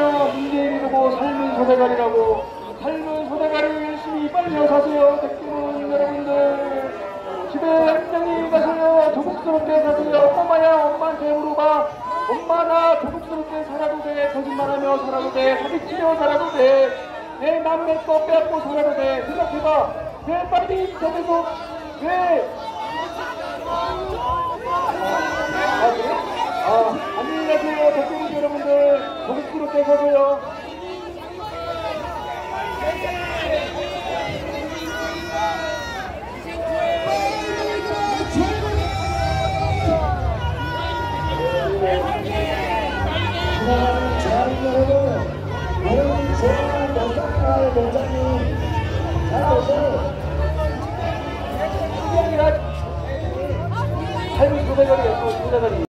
문재인이 보고 삶은 소대가리라고. 삶은 소대가리 열심히 빨리 사세요. 백두문 여러분들. 집에 안녕히 가세요. 조국스럽게 사세요. 엄마야, 엄마한테 물어봐. 엄마, 나 조국스럽게 살아도 돼. 거짓말하며 살아도 돼. 사기치며 살아도 돼. 내 남의 거 빼앗고 살아도 돼. 생각해봐. 왜 빨리 저기서 왜? 안녕히 가세요. 백두문 여러분들. 조국스럽게 사세요. 지나가는 자린 여러분, 여러분 좋아하는 영상마을 원장님 잘 오세요. 삶은 소대가리, 소대가리.